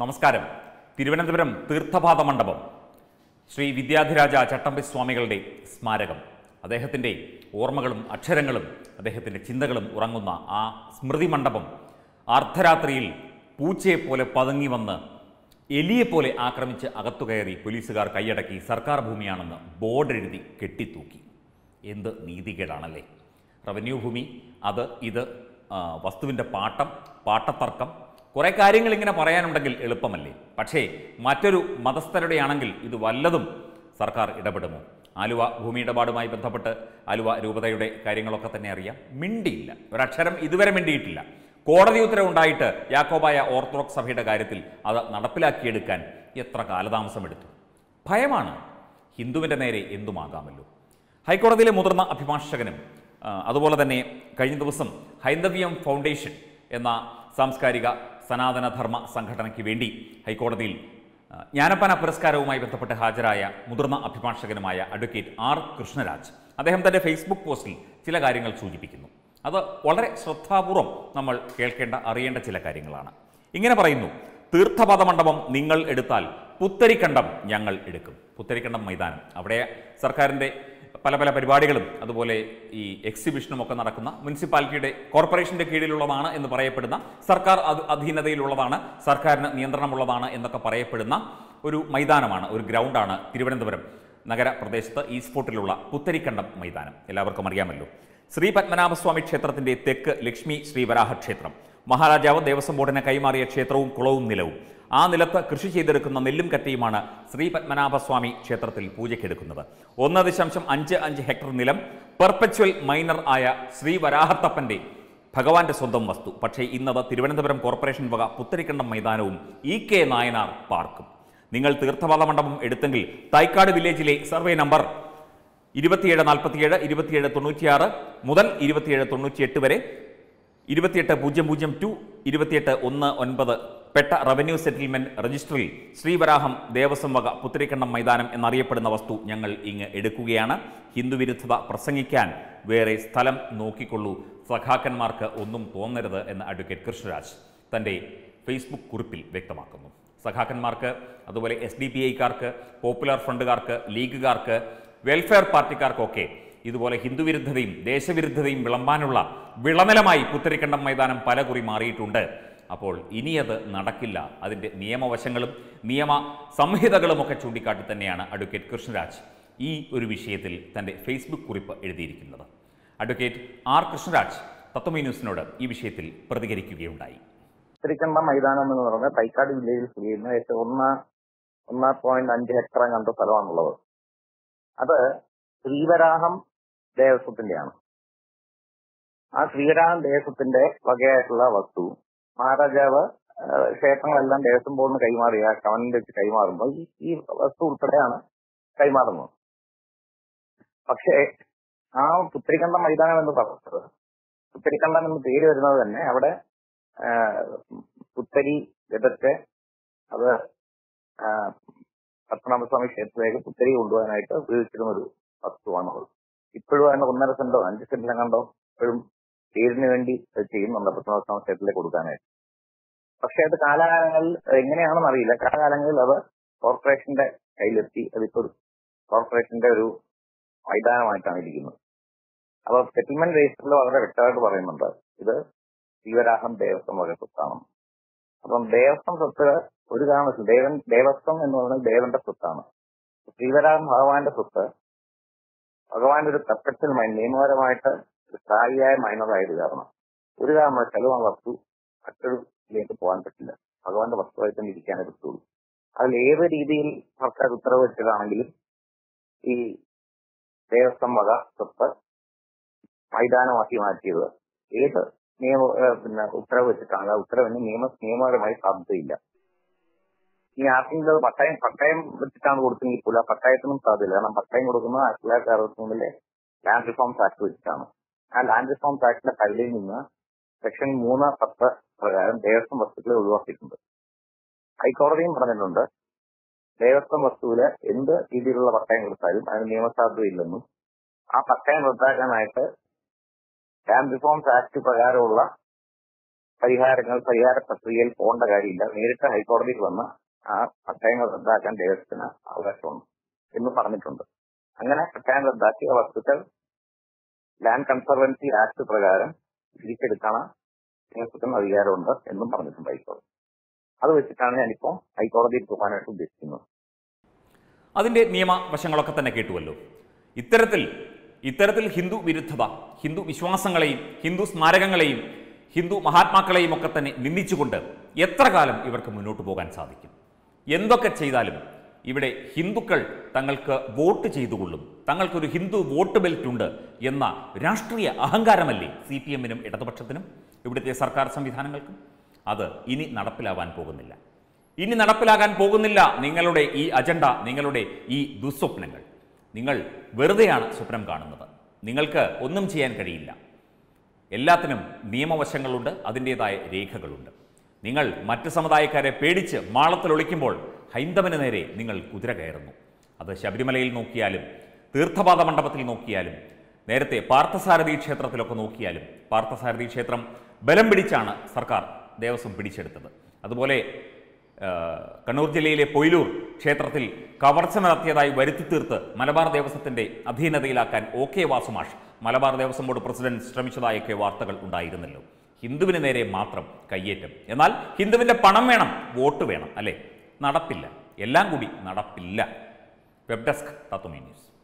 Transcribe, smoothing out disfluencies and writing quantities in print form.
നമസ്കാരം. തിരുവനന്തപുരം തീർത്ഥപാദ മണ്ഡപം ശ്രീ വിദ്യാധിരാജ ചട്ടമ്പി സ്വാമികളുടെ സ്മാരകം, അദ്ദേഹത്തിൻ്റെ ഓർമ്മകളും അക്ഷരങ്ങളും അദ്ദേഹത്തിൻ്റെ ചിന്തകളും ഉറങ്ങുന്ന ആ സ്മൃതി മണ്ഡപം അർദ്ധരാത്രിയിൽ പൂച്ചയെപ്പോലെ പതുങ്ങി വന്ന് എലിയെപ്പോലെ ആക്രമിച്ച് അകത്തുകയറി പോലീസുകാർ കൈയടക്കി സർക്കാർ ഭൂമിയാണെന്ന് ബോർഡ് എഴുതി കെട്ടിത്തൂക്കി. എന്ത് നീതികേടാണല്ലേ! റവന്യൂ ഭൂമി, അത് ഇത്, വസ്തുവിൻ്റെ പാട്ടത്തർക്കം, കുറേ കാര്യങ്ങൾ ഇങ്ങനെ പറയാനുണ്ടെങ്കിൽ എളുപ്പമല്ലേ. പക്ഷേ മറ്റൊരു മതസ്ഥരുടെ ആണെങ്കിൽ ഇത് വല്ലതും സർക്കാർ ഇടപെടുമോ? ആലുവ ഭൂമി ഇടപാടുമായി ബന്ധപ്പെട്ട് ആലുവ രൂപതയുടെ കാര്യങ്ങളൊക്കെ തന്നെ അറിയാം. മിണ്ടിയില്ല, ഒരക്ഷരം ഇതുവരെ മിണ്ടിയിട്ടില്ല. കോടതി ഉത്തരവുണ്ടായിട്ട് യാക്കോബായ ഓർത്തഡോക്സ് സഭയുടെ കാര്യത്തിൽ അത് നടപ്പിലാക്കിയെടുക്കാൻ എത്ര കാലതാമസമെടുത്തു? ഭയമാണ്. ഹിന്ദുവിൻ്റെ നേരെ എന്തുമാകാമല്ലോ. ഹൈക്കോടതിയിലെ മുതിർന്ന അഭിഭാഷകനും അതുപോലെ തന്നെ കഴിഞ്ഞ ദിവസം ഹൈന്ദവ്യം ഫൗണ്ടേഷൻ എന്ന സാംസ്കാരിക സനാതനധർമ്മ സംഘടനയ്ക്ക് വേണ്ടി ഹൈക്കോടതിയിൽ ജ്ഞാനപ്പന പുരസ്കാരവുമായി ബന്ധപ്പെട്ട് ഹാജരായ മുതിർന്ന അഭിഭാഷകനുമായ അഡ്വക്കേറ്റ് ആർ കൃഷ്ണരാജ്, അദ്ദേഹം തൻ്റെ ഫേസ്ബുക്ക് പോസ്റ്റിൽ ചില കാര്യങ്ങൾ സൂചിപ്പിക്കുന്നു. അത് വളരെ ശ്രദ്ധാപൂർവം നമ്മൾ കേൾക്കേണ്ട, അറിയേണ്ട ചില കാര്യങ്ങളാണ്. ഇങ്ങനെ പറയുന്നു: തീർത്ഥപാദ മണ്ഡപം നിങ്ങൾ എടുത്താൽ പുത്തരിക്കണ്ടം ഞങ്ങൾ എടുക്കും. പുത്തരിക്കണ്ടം മൈതാനം, അവിടെ സർക്കാരിൻ്റെ പല പല പരിപാടികളും അതുപോലെ ഈ എക്സിബിഷനും ഒക്കെ നടക്കുന്ന, മുനിസിപ്പാലിറ്റിയുടെ കോർപ്പറേഷൻ്റെ കീഴിലുള്ളതാണ് എന്ന് പറയപ്പെടുന്ന, സർക്കാർ അധീനതയിലുള്ളതാണ്, സർക്കാരിന് നിയന്ത്രണമുള്ളതാണ് എന്നൊക്കെ പറയപ്പെടുന്ന ഒരു മൈതാനമാണ്, ഒരു ഗ്രൗണ്ടാണ് തിരുവനന്തപുരം നഗരപ്രദേശത്ത് ഈസ്റ്റ് ഫോർട്ടിലുള്ള പുത്തരിക്കണ്ടം മൈതാനം. എല്ലാവർക്കും അറിയാമല്ലോ. ശ്രീ പത്മനാഭസ്വാമി ക്ഷേത്രത്തിൻ്റെ തെക്ക് ലക്ഷ്മി ശ്രീവരാഹ ക്ഷേത്രം, മഹാരാജാവ് ദേവസ്വം ബോർഡിന് കൈമാറിയ ക്ഷേത്രവും കുളവും നിലവും. ആ നിലത്ത് കൃഷി ചെയ്തെടുക്കുന്ന നെല്ലും കറ്റയുമാണ് ശ്രീ പത്മനാഭസ്വാമി ക്ഷേത്രത്തിൽ പൂജയ്ക്കെടുക്കുന്നത്. 1.55 ഹെക്ടർ നിലം പെർപ്പച്വൽ മൈനർ ആയ ശ്രീ വരാഹത്തപ്പൻ്റെ ഭഗവാന്റെ സ്വന്തം വസ്തു. പക്ഷേ ഇന്നത് തിരുവനന്തപുരം കോർപ്പറേഷൻ വക പുത്തരിക്കണ്ടം മൈതാനവും EK നായനാർ പാർക്കും. നിങ്ങൾ തീർത്ഥപാദ മണ്ഡപം എടുത്തെങ്കിൽ തൈക്കാട് വില്ലേജിലെ സർവേ നമ്പർ 2747, 2796 മുതൽ 2798 വരെ, 28002, 2819 പെട്ട റവന്യൂ സെറ്റിൽമെന്റ് രജിസ്റ്ററിൽ ശ്രീവരാഹം ദേവസ്വം വക പുത്തരിക്കണ്ടം മൈതാനം എന്നറിയപ്പെടുന്ന വസ്തു ഞങ്ങൾ ഇങ്ങ് എടുക്കുകയാണ്. ഹിന്ദുവിരുദ്ധത പ്രസംഗിക്കാൻ വേറെ സ്ഥലം നോക്കിക്കൊള്ളൂ, സഖാക്കന്മാർക്ക് ഒന്നും തോന്നരുത് എന്ന് അഡ്വക്കേറ്റ് കൃഷ്ണരാജ് തൻ്റെ ഫേസ്ബുക്ക് കുറിപ്പിൽ വ്യക്തമാക്കുന്നു. സഖാക്കന്മാർക്ക്, അതുപോലെ SDPIക്കാർക്ക്, പോപ്പുലർ ഫ്രണ്ടുകാർക്ക്, ലീഗുകാർക്ക്, വെൽഫെയർ പാർട്ടിക്കാർക്കൊക്കെ ഇതുപോലെ ഹിന്ദുവിരുദ്ധതയും ദേശവിരുദ്ധതയും വിളമ്പാനുള്ള വിളനിലമായി പുത്തരിക്കണ്ടം മൈതാനം പലകുറി മാറിയിട്ടുണ്ട്. അപ്പോൾ ഇനിയത് നടക്കില്ല. അതിൻ്റെ നിയമവശങ്ങളും നിയമ സംഹിതകളുമൊക്കെ ചൂണ്ടിക്കാട്ടി തന്നെയാണ് അഡ്വക്കേറ്റ് കൃഷ്ണരാജ് ഈ ഒരു വിഷയത്തിൽ തൻ്റെ ഫേസ്ബുക്ക് കുറിപ്പ് എഴുതിയിരിക്കുന്നത്. അഡ്വക്കേറ്റ് ആർ കൃഷ്ണരാജ് തത്വമി ന്യൂസിനോട് ഈ വിഷയത്തിൽ പ്രതികരിക്കുകയുണ്ടായി. പുത്തരിക്കണ്ടം മൈതാനം എന്ന് പറയുന്നത് തൈക്കാട് വില്ലേജിൽ സ്ഥിതി ചെയ്യുന്ന 1.5 ഹെക്ടർ കണ്ട സ്ഥലമാണുള്ളത്. അത് ശ്രീവരാഹം ദേവസ്വത്തിന്റെയാണ്. ആ ശ്രീവരാഹം ദേവസ്വത്തിന്റെ വകയായിട്ടുള്ള വസ്തു മഹാരാജാവ് ക്ഷേത്രങ്ങളെല്ലാം ദേവസ്വം ബോർഡിന് കൈമാറിയ കവനിൽ വെച്ച് കൈമാറുമ്പോൾ ഈ വസ്തു ഉൾപ്പെടെയാണ് കൈമാറുന്നത്. പക്ഷേ ആ പുത്തരിക്കണ്ടം മൈതാനം എന്ന് പറയുന്നത്, പുത്തരിക്കണ്ടം എന്ന് പേര് വരുന്നത് തന്നെ അവിടെ പുത്തരി വിതച്ച് അത് പത്മനാഭസ്വാമി ക്ഷേത്രത്തിലേക്ക് പുത്തരി കൊണ്ടുപോകാനായിട്ട് ഉപയോഗിച്ചിരുന്ന ഒരു വസ്തുവാണത്. ഇപ്പോഴും അതിന് 1.5 സെന്റോ 5 സെന്റിലും കണ്ടോ ഇപ്പോഴും പേരിന് വേണ്ടി ചെയ്യുന്നുണ്ട് പത്മനാഭസ്വാമി ക്ഷേത്രത്തിലേക്ക് കൊടുക്കാനായിട്ട്. പക്ഷെ അത് കാലാകാലങ്ങളിൽ എങ്ങനെയാണെന്ന് അറിയില്ല, കാലാകാലങ്ങളിൽ അത് കോർപ്പറേഷന്റെ കയ്യിലെത്തി. അതിപ്പോൾ കോർപ്പറേഷന്റെ ഒരു മൈതാനമായിട്ടാണ് ഇരിക്കുന്നത്. അപ്പൊ സെറ്റിൽമെന്റ് രജിസ്റ്ററിൽ വളരെ വ്യക്തമായിട്ട് പറയുന്നുണ്ട് ഇത് ശ്രീവരാഹം ദേവസ്വം വക സ്വത്താണ്. അപ്പം ദേവസ്വം സ്വത്ത് ഒരു കാരണത്തിൽ ദേവസ്വം എന്ന് പറയുന്നത് ദേവന്റെ സ്വത്താണ്. ശ്രീവരാഹം ഭഗവാന്റെ സ്വത്ത്, ഭഗവാന്റെ ഒരു പെർപ്പച്വൽ മൈനർ, നിയമപരമായിട്ട് സ്ഥായിയായ മൈനറായത് കാരണം ഒരു കാരണവശാലും ആ വസ്തു മറ്റൊരുലേക്ക് പോകാൻ പറ്റില്ല. ഭഗവാന്റെ വസ്തുവായി തന്നെ ഇരിക്കാനേ പറ്റുള്ളൂ. അതിൽ ഏത് രീതിയിൽ സർക്കാർ ഉത്തരവ് വെച്ചതാണെങ്കിലും ഈ ദേവസ്വം വക സ്വത്ത് മൈതാനമാക്കി മാറ്റിയത് ഏത് ഉത്തരവ് വെച്ചിട്ടാണ്, ആ ഉത്തരവിന് നിയമപരമായി സാധ്യതയില്ല. ഈ ആർക്കെങ്കിലും പട്ടയം വെച്ചിട്ടാണ് കൊടുത്തെങ്കിൽ പോലും ആ പട്ടയത്തിനും സാധ്യതയില്ല. കാരണം പട്ടയം കൊടുക്കുന്നത് 1963 ലാൻഡ് റിഫോംസ് ആക്ട് വെച്ചിട്ടാണ്. ആ ലാൻഡ് റിഫോംസ് ആക്ടിന്റെ പരിധിയിൽ നിന്ന് സെക്ഷൻ 3(10) പ്രകാരം ദേവസ്വം വസ്തുക്കളെ ഒഴിവാക്കിയിട്ടുണ്ട്. ഹൈക്കോടതിയും പറഞ്ഞിട്ടുണ്ട് ദേവസ്വം വസ്തുവില് എന്ത് രീതിയിലുള്ള പട്ടയം കൊടുത്താലും അതിന് നിയമസാധ്യതയില്ലെന്നും ആ പട്ടയം റദ്ദാക്കാനായിട്ട് ലാൻഡ് റിഫോംസ് ആക്ട് പ്രകാരമുള്ള പരിഹാര പ്രക്രിയയിൽ പോകേണ്ട കാര്യമില്ല, നേരിട്ട് ഹൈക്കോടതിയിൽ വന്ന് ആ പട്ടയങ്ങൾ റദ്ദാക്കാൻ ദേവസ്വത്തിന് അവകാശമുണ്ട് എന്നും പറഞ്ഞിട്ടുണ്ട്. അങ്ങനെ പട്ടയം റദ്ദാക്കിയ വസ്തുക്കൾ ലാൻഡ് കൺസർവൻസി ആക്ട് പ്രകാരം തിരിച്ചെടുക്കാൻ ദേവസ്വത്തിന് അധികാരമുണ്ട് എന്നും പറഞ്ഞിട്ടുണ്ട് ഹൈക്കോടതി. അത് വെച്ചിട്ടാണ് ഞാനിപ്പോ ഹൈക്കോടതിയിൽ പോകാനായിട്ട് ഉദ്ദേശിക്കുന്നത്. അതിന്റെ നിയമവശങ്ങളൊക്കെ തന്നെ കേട്ടുവല്ലോ. ഇത്തരത്തിൽ ഹിന്ദു വിരുദ്ധത, ഹിന്ദു വിശ്വാസങ്ങളെയും ഹിന്ദു സ്മാരകങ്ങളെയും ഹിന്ദു മഹാത്മാക്കളെയും ഒക്കെ തന്നെ നിന്ദിച്ചുകൊണ്ട് എത്ര കാലം ഇവർക്ക് മുന്നോട്ട് പോകാൻ സാധിക്കും? എന്തൊക്കെ ചെയ്താലും ഇവിടെ ഹിന്ദുക്കൾ തങ്ങൾക്ക് വോട്ട് ചെയ്തുകൊള്ളും, തങ്ങൾക്കൊരു ഹിന്ദു വോട്ട് ബെൽറ്റ് ഉണ്ട് എന്ന രാഷ്ട്രീയ അഹങ്കാരമല്ലേ CPM-നും ഇടതുപക്ഷത്തിനും ഇവിടുത്തെ സർക്കാർ സംവിധാനങ്ങൾക്കും? അത് ഇനി നടപ്പിലാവാൻ പോകുന്നില്ല. നിങ്ങളുടെ ഈ അജണ്ട, നിങ്ങളുടെ ഈ ദുസ്വപ്നങ്ങൾ. നിങ്ങൾ വെറുതെയാണ് സ്വപ്നം കാണുന്നത്. നിങ്ങൾക്ക് ഒന്നും ചെയ്യാൻ കഴിയില്ല. എല്ലാത്തിനും നിയമവശങ്ങളുണ്ട്, അതിൻ്റേതായ രേഖകളുണ്ട്. നിങ്ങൾ മറ്റ് സമുദായക്കാരെ പേടിച്ച് മാളത്തിലൊളിക്കുമ്പോൾ ഹൈന്ദവന് നേരെ നിങ്ങൾ കുതിര കയറുന്നു. അത് ശബരിമലയിൽ നോക്കിയാലും തീർത്ഥപാദ മണ്ഡപത്തിൽ നോക്കിയാലും നേരത്തെ പാർത്ഥസാരഥി ക്ഷേത്രത്തിലൊക്കെ നോക്കിയാലും പാർത്ഥസാരഥി ക്ഷേത്രം ബലം പിടിച്ചാണ് സർക്കാർ ദേവസ്വം പിടിച്ചെടുത്തത്. അതുപോലെ കണ്ണൂർ ജില്ലയിലെ പൊയിലൂർ ക്ഷേത്രത്തിൽ കവർച്ച നടത്തിയതായി വരുത്തി തീർത്ത് മലബാർ ദേവസ്വത്തിൻ്റെ അധീനതയിലാക്കാൻ OK വാസുമാഷ് മലബാർ ദേവസ്വം ബോർഡ് പ്രസിഡന്റ് ശ്രമിച്ചതായൊക്കെ വാർത്തകൾ ഉണ്ടായിരുന്നല്ലോ. ഹിന്ദുവിന് നേരെ മാത്രം കയ്യേറ്റം. എന്നാൽ ഹിന്ദുവിൻ്റെ പണം വേണം, വോട്ട് വേണം, അല്ലേ? നടപ്പില്ല. എല്ലാം കൂടി നടപ്പില്ല. വെബ് ഡെസ്ക് തത്വമി ന്യൂസ്.